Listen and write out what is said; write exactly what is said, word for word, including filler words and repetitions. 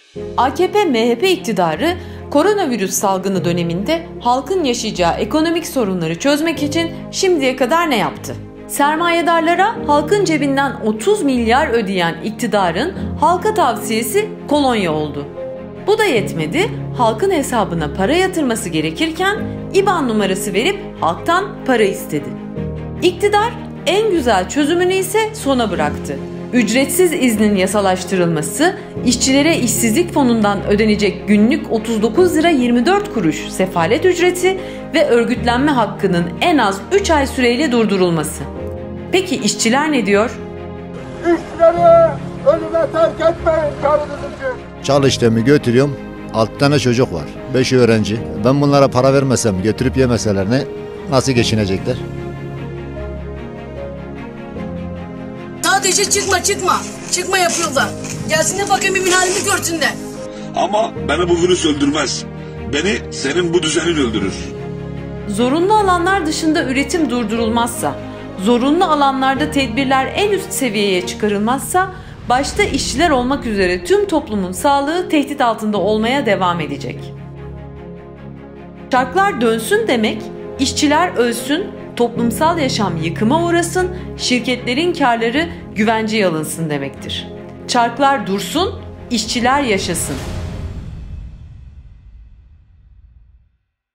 A K P M H P iktidarı koronavirüs salgını döneminde halkın yaşayacağı ekonomik sorunları çözmek için şimdiye kadar ne yaptı? Sermayedarlara halkın cebinden otuz milyar ödeyen iktidarın halka tavsiyesi kolonya oldu. Bu da yetmedi, halkın hesabına para yatırması gerekirken İ B A N numarası verip halktan para istedi. İktidar en güzel çözümünü ise sona bıraktı. Ücretsiz iznin yasalaştırılması, işçilere işsizlik fonundan ödenecek günlük otuz dokuz lira yirmi dört kuruş sefalet ücreti ve örgütlenme hakkının en az üç ay süreyle durdurulması. Peki işçiler ne diyor? İşçileri ölüme terk etmeyin karınızı için. Çalıştığımı götürüyorum. altı tane çocuk var. beşi öğrenci. Ben bunlara para vermesem, götürüp yemeseler ne? Nasıl geçinecekler? Sadece çıkma çıkma. Çıkma yapıyorlar. Gelsin de bakayım bir halimi görsün de. Ama beni bu virüs öldürmez. Beni senin bu düzenin öldürür. Zorunlu alanlar dışında üretim durdurulmazsa, zorunlu alanlarda tedbirler en üst seviyeye çıkarılmazsa, başta işçiler olmak üzere tüm toplumun sağlığı tehdit altında olmaya devam edecek. Çarklar dönsün demek, işçiler ölsün, toplumsal yaşam yıkıma uğrasın, şirketlerin karları güvenceye alınsın demektir. Çarklar dursun, işçiler yaşasın.